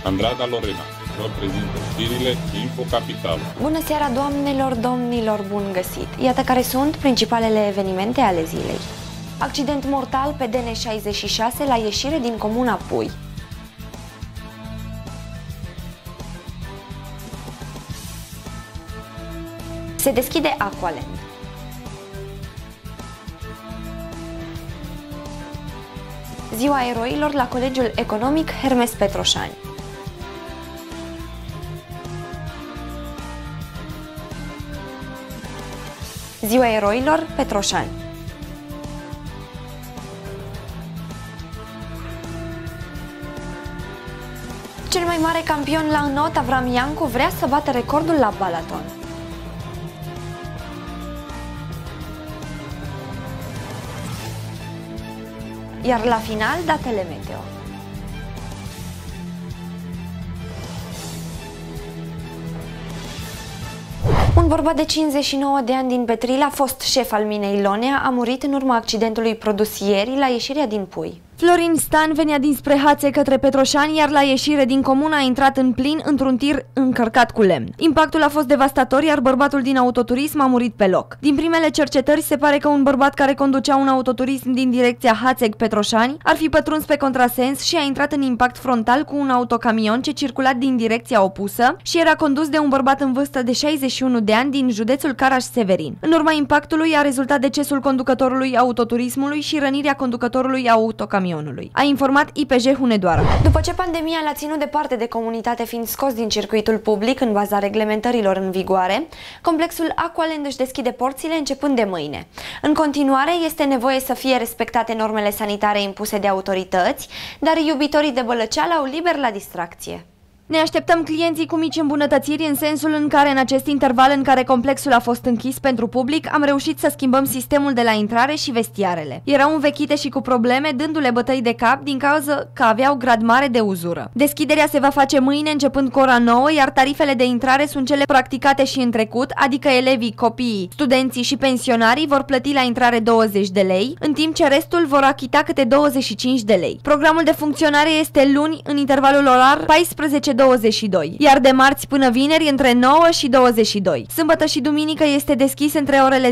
Andrada Lorena vă prezintă știrile Info Capital. Bună seara, doamnelor, domnilor, bun găsit! Iată care sunt principalele evenimente ale zilei. Accident mortal pe DN66 la ieșire din comuna Pui. Se deschide Aqualand. Ziua eroilor la Colegiul Economic Hermes Petroșani. Ziua eroilor Petroșani. Cel mai mare campion la înot, Avram Iancu, vrea să bată recordul la Balaton. Iar la final, datele meteo. Un bărbat de 59 de ani din Petrila, fost șef al minei Lonea, a murit în urma accidentului produs ieri la ieșirea din Pui. Florin Stan venea dinspre Hațe către Petroșani, iar la ieșire din comună a intrat în plin într-un tir încărcat cu lemn. Impactul a fost devastator, iar bărbatul din autoturism a murit pe loc. Din primele cercetări se pare că un bărbat care conducea un autoturism din direcția Hațeg-Petroșani ar fi pătruns pe contrasens și a intrat în impact frontal cu un autocamion ce circula din direcția opusă și era condus de un bărbat în vârstă de 61 de ani din județul Caraș-Severin. În urma impactului a rezultat decesul conducătorului autoturismului și rănirea conducătorului autocamionului. A informat IPJ Hunedoara. După ce pandemia l-a ținut departe de comunitate, fiind scos din circuitul public în baza reglementărilor în vigoare, complexul Aqualand își deschide porțile începând de mâine. În continuare, este nevoie să fie respectate normele sanitare impuse de autorități, dar iubitorii de bălăceală au liber la distracție. Ne așteptăm clienții cu mici îmbunătățiri în sensul în care în acest interval în care complexul a fost închis pentru public am reușit să schimbăm sistemul de la intrare și vestiarele. Erau învechite și cu probleme, dându-le bătăi de cap din cauza că aveau grad mare de uzură. Deschiderea se va face mâine începând cu ora 9, iar tarifele de intrare sunt cele practicate și în trecut, adică elevii, copiii, studenții și pensionarii vor plăti la intrare 20 de lei, în timp ce restul vor achita câte 25 de lei. Programul de funcționare este luni în intervalul orar 14-22, iar de marți până vineri între 9 și 22. Sâmbătă și duminică este deschis între orele 10-22.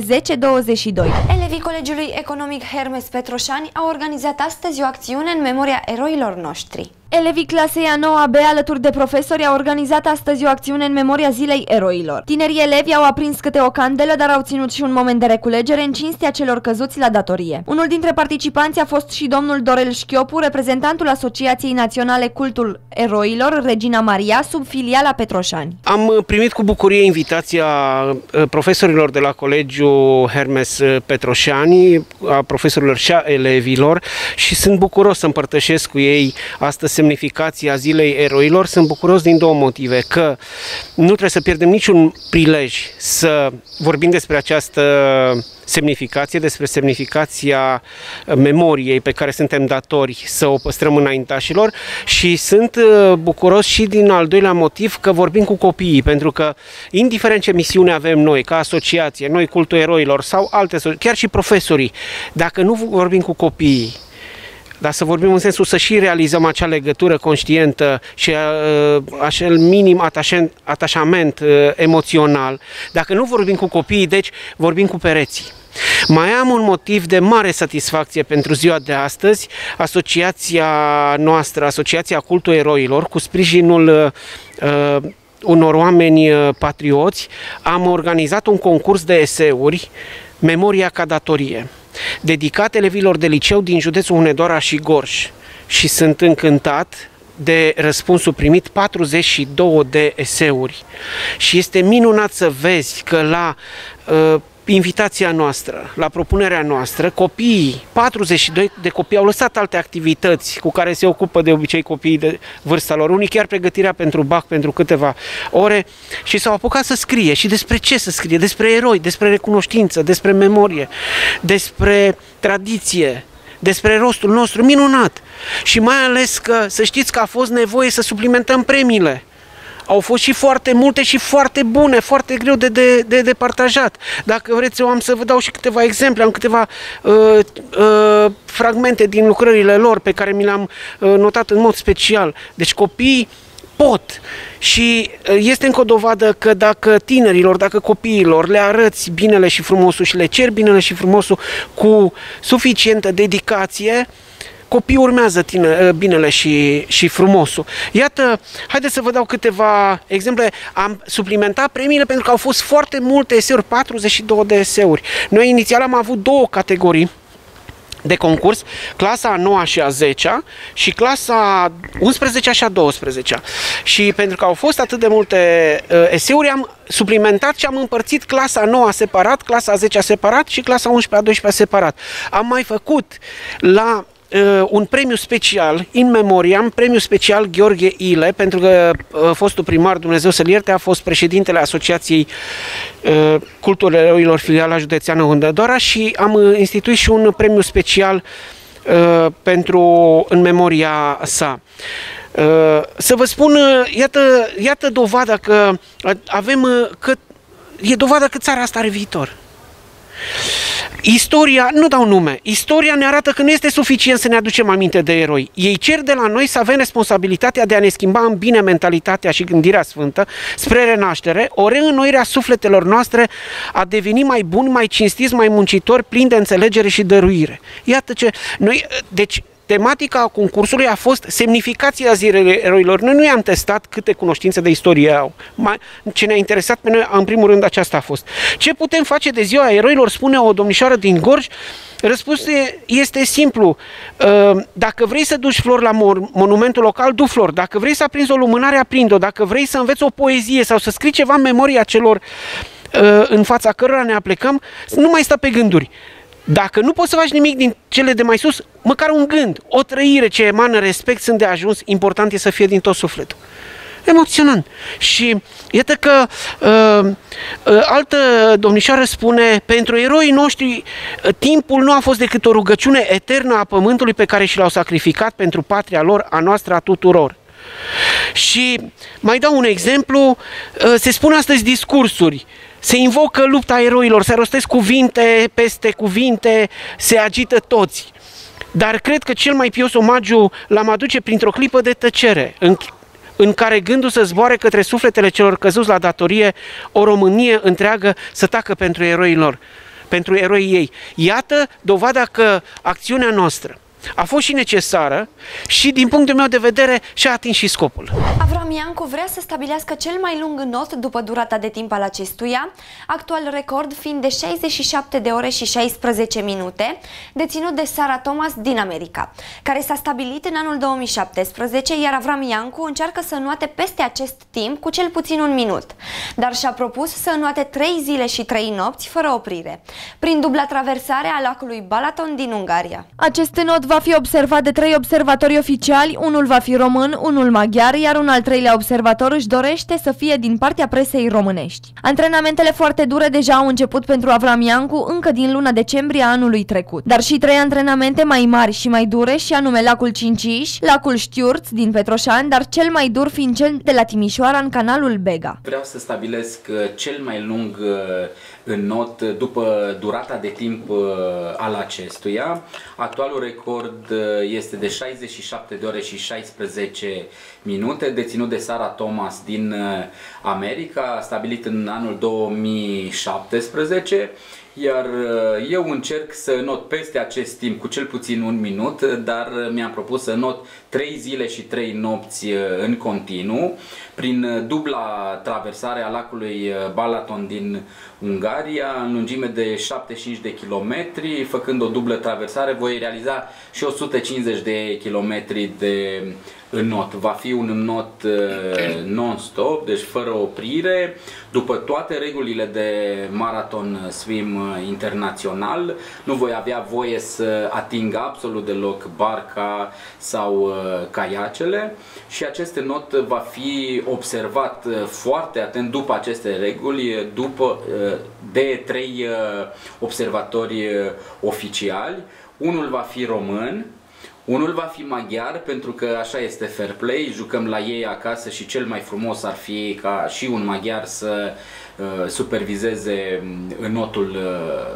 Elevii Colegiului Economic Hermes Petroșani au organizat astăzi o acțiune în memoria eroilor noștri. Elevii clasei a 9-a B alături de profesori au organizat astăzi o acțiune în memoria Zilei Eroilor. Tinerii elevi au aprins câte o candelă, dar au ținut și un moment de reculegere în cinstea celor căzuți la datorie. Unul dintre participanți a fost și domnul Dorel Șchiopu, reprezentantul Asociației Naționale Cultul Eroilor, Regina Maria, sub filiala Petroșani. Am primit cu bucurie invitația profesorilor de la Colegiul Hermes Petroșani, a profesorilor și a elevilor, și sunt bucuros să împărtășesc cu ei astăzi semnificația Zilei Eroilor. Sunt bucuros din două motive: că nu trebuie să pierdem niciun prilej să vorbim despre această semnificație, despre semnificația memoriei pe care suntem datori să o păstrăm înaintașilor, și sunt bucuros și din al doilea motiv că vorbim cu copiii, pentru că indiferent ce misiune avem noi ca asociație, noi Cultul Eroilor sau alte, chiar și profesorii, dacă nu vorbim cu copiii, dar să vorbim în sensul să și realizăm acea legătură conștientă și acel minim atașament emoțional. Dacă nu vorbim cu copiii, deci vorbim cu pereții. Mai am un motiv de mare satisfacție pentru ziua de astăzi. Asociația noastră, Asociația Cultul Eroilor, cu sprijinul unor oameni patrioți, am organizat un concurs de eseuri, Memoria ca datorie, dedicat elevilor de liceu din județul Hunedoara și Gorj, și sunt încântat de răspunsul primit, 42 de eseuri, și este minunat să vezi că la invitația noastră, la propunerea noastră, copiii, 42 de copii au lăsat alte activități cu care se ocupă de obicei copiii de vârsta lor, unii chiar pregătirea pentru BAC pentru câteva ore, și s-au apucat să scrie. Și despre ce să scrie? Despre eroi, despre recunoștință, despre memorie, despre tradiție, despre rostul nostru. Minunat! Și mai ales că, să știți că a fost nevoie să suplimentăm premiile. Au fost și foarte multe și foarte bune, foarte greu de partajat. Dacă vreți, eu am să vă dau și câteva exemple, am câteva fragmente din lucrările lor pe care mi le-am notat în mod special. Deci copiii pot. Și este încă o dovadă că dacă tinerilor, dacă copiilor le arăți binele și frumosul și le ceri binele și frumosul cu suficientă dedicație, copiii urmează binele și frumosul. Iată, haideți să vă dau câteva exemple. Am suplimentat premiile pentru că au fost foarte multe eseuri, 42 de eseuri. Noi inițial am avut două categorii de concurs, clasa a 9-a și a 10-a și clasa 11-a și a 12-a. Și pentru că au fost atât de multe eseuri, am suplimentat și am împărțit clasa a 9-a separat, clasa a 10-a separat și clasa 11-a, 12-a separat. Am mai făcut la un premiu special, in memoriam, premiu special Gheorghe Ile, pentru că fostul primar, Dumnezeu să-l ierte, a fost președintele Asociației Cultul Eroilor, filiala județeană Hunedoara, și am instituit și un premiu special în memoria sa. Să vă spun, iată dovada că e dovada că țara asta are viitor. Istoria, nu dau nume, istoria ne arată că nu este suficient să ne aducem aminte de eroi. Ei cer de la noi să avem responsabilitatea de a ne schimba în bine mentalitatea și gândirea sfântă spre renaștere, o reînnoire a sufletelor noastre, a deveni mai buni, mai cinstiți, mai muncitori, plini de înțelegere și dăruire. Iată ce noi, deci tematica concursului a fost semnificația zilei eroilor. Noi nu i-am testat câte cunoștințe de istorie au. Ce ne-a interesat pe noi, în primul rând, aceasta a fost. Ce putem face de ziua eroilor, spune o domnișoară din Gorj? Răspunsul este simplu. Dacă vrei să duci flori la monumentul local, du flori. Dacă vrei să aprinzi o lumânare, aprind-o. Dacă vrei să înveți o poezie sau să scrii ceva în memoria celor în fața cărora ne aplecăm, nu mai sta pe gânduri. Dacă nu poți să faci nimic din cele de mai sus, măcar un gând, o trăire ce emană respect, sunt de ajuns, important e să fie din tot sufletul. Emoționant. Și iată că altă domnișoară spune: pentru eroii noștri timpul nu a fost decât o rugăciune eternă a pământului pe care și l-au sacrificat pentru patria lor, a noastră, a tuturor. Și mai dau un exemplu, se spun astăzi discursuri, se invocă lupta eroilor, se rostesc cuvinte peste cuvinte, se agită toți. Dar cred că cel mai pios omagiu l-am aduce printr-o clipă de tăcere, în care gândul să zboare către sufletele celor căzuți la datorie, o Românie întreagă să tacă pentru eroii ei. Iată dovada că acțiunea noastră a fost și necesară și, din punctul meu de vedere, și-a atins și scopul. Avram Iancu vrea să stabilească cel mai lung not după durata de timp al acestuia, actual record fiind de 67 de ore și 16 minute, deținut de Sarah Thomas din America, care s-a stabilit în anul 2017, iar Avram Iancu încearcă să înoate peste acest timp cu cel puțin un minut, dar și-a propus să înoate 3 zile și 3 nopți fără oprire, prin dubla traversare a lacului Balaton din Ungaria. Acest not va fi observat de 3 observatori oficiali, unul va fi român, unul maghiar, iar un al treilea observator își dorește să fie din partea presei românești. Antrenamentele foarte dure deja au început pentru Avram Iancu încă din luna decembrie a anului trecut, dar și 3 antrenamente mai mari și mai dure, și anume lacul Cinciș, lacul Știurț din Petroșani, dar cel mai dur fiind cel de la Timișoara în canalul Bega. Vreau să stabilesc cel mai lung în not după durata de timp al acestuia. Actualul record este de 67 de ore și 16 minute, deținut de Sarah Thomas din America, stabilit în anul 2017. Iar eu încerc să not peste acest timp cu cel puțin un minut, dar mi-am propus să not 3 zile și 3 nopți în continuu, prin dubla traversare a lacului Balaton din Ungaria, în lungime de 75 de kilometri. Făcând o dublă traversare, voi realiza și 150 de kilometri de not. Va fi un not non-stop, deci fără oprire, după toate regulile de marathon swim internațional. Nu voi avea voie să ating absolut deloc barca sau caiacele, și acest not va fi observat foarte atent după aceste reguli de 3 observatori oficiali. Unul va fi român, unul va fi maghiar, pentru că așa este fair play, jucăm la ei acasă și cel mai frumos ar fi ca și un maghiar să supervizeze înotul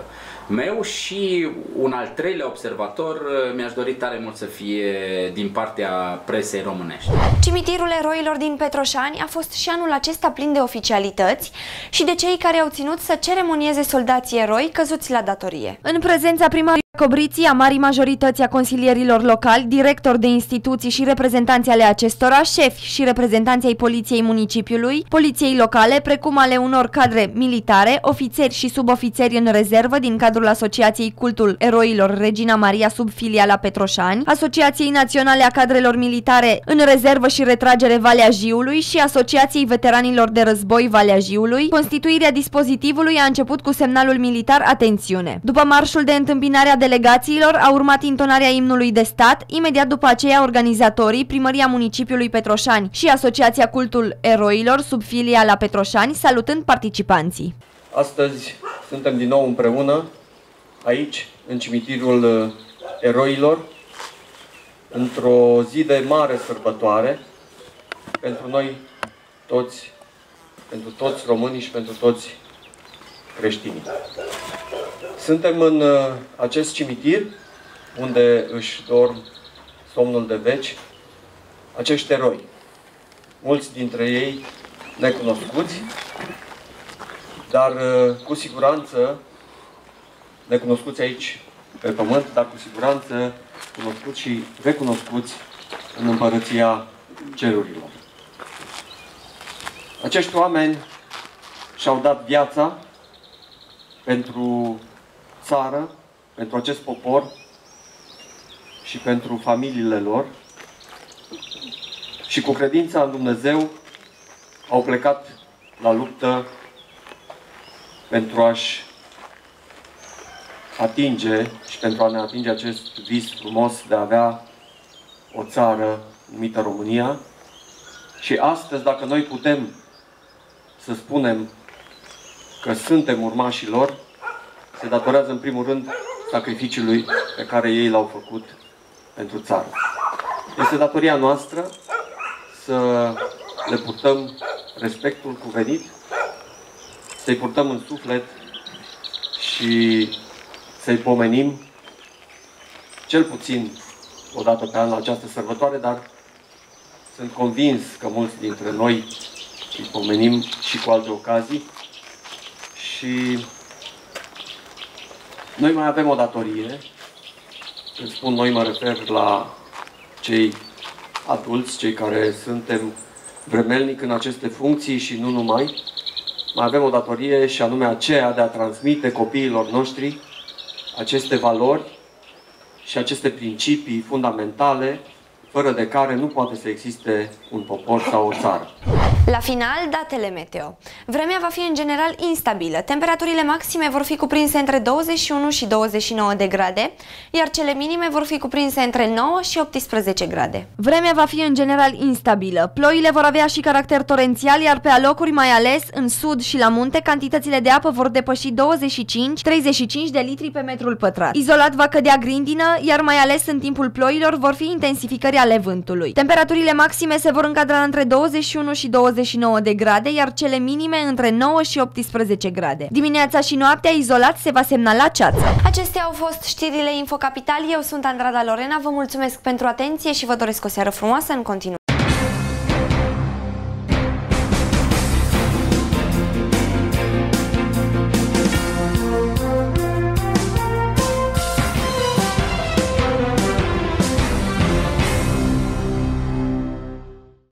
meu și un al treilea observator mi-aș dori tare mult să fie din partea presei românești. Cimitirul eroilor din Petroșani a fost și anul acesta plin de oficialități și de cei care au ținut să ceremonieze soldații eroi căzuți la datorie. În prezența primarului Cobriții, a marii majorități a consilierilor locali, directori de instituții și reprezentanți ale acestora, șefi și reprezentanți ai poliției municipiului, poliției locale, precum ale unor cadre militare, ofițeri și subofițeri în rezervă din cadrul Asociației Cultul Eroilor Regina Maria sub filiala Petroșani, Asociației Naționale a Cadrelor Militare în rezervă și retragere Valea Jiului și Asociației Veteranilor de Război Valea Jiului. Constituirea dispozitivului a început cu semnalul militar Atențiune. După marșul de întâmpinare a delegațiilor a urmat intonarea imnului de stat, imediat după aceea organizatorii, Primăria Municipiului Petroșani și Asociația Cultul Eroilor sub filiala Petroșani, salutând participanții. Astăzi suntem din nou împreună aici, în cimitirul eroilor, într-o zi de mare sărbătoare pentru noi toți, pentru toți românii și pentru toți creștinii. Suntem în acest cimitir unde își dorm somnul de veci acești eroi, mulți dintre ei necunoscuți, dar cu siguranță necunoscuți aici pe pământ, dar cu siguranță cunoscuți și recunoscuți în împărăția cerurilor. Acești oameni și-au dat viața pentru țară, pentru acest popor și pentru familiile lor și cu credința în Dumnezeu au plecat la luptă pentru a-și atinge și pentru a ne atinge acest vis frumos de a avea o țară numită România. Și astăzi, dacă noi putem să spunem că suntem urmașii lor, se datorează în primul rând sacrificiului pe care ei l-au făcut pentru țară. Este datoria noastră să le purtăm respectul cuvenit, să-i purtăm în suflet și să-i pomenim cel puțin o dată pe an la această sărbătoare, dar sunt convins că mulți dintre noi îi pomenim și cu alte ocazii. Și noi mai avem o datorie. Când spun noi, mă refer la cei adulți, cei care suntem vremelnic în aceste funcții și nu numai. Mai avem o datorie și anume aceea de a transmite copiilor noștri aceste valori și aceste principii fundamentale, fără de care nu poate să existe un popor sau o țară. La final, datele meteo. Vremea va fi în general instabilă. Temperaturile maxime vor fi cuprinse între 21 și 29 de grade, iar cele minime vor fi cuprinse între 9 și 18 grade. Vremea va fi în general instabilă. Ploile vor avea și caracter torențial, iar pe alocuri, mai ales în sud și la munte, cantitățile de apă vor depăși 25-35 de litri pe metrul pătrat. Izolat va cădea grindină, iar mai ales în timpul ploilor vor fi intensificări ale vântului. Temperaturile maxime se vor încadra între 21 și 29 de grade, iar cele minime între 9 și 18 grade. Dimineața și noaptea, izolat, se va semnala ceață. Acestea au fost știrile Infocapital. Eu sunt Andrada Lorena, vă mulțumesc pentru atenție și vă doresc o seară frumoasă în continuare.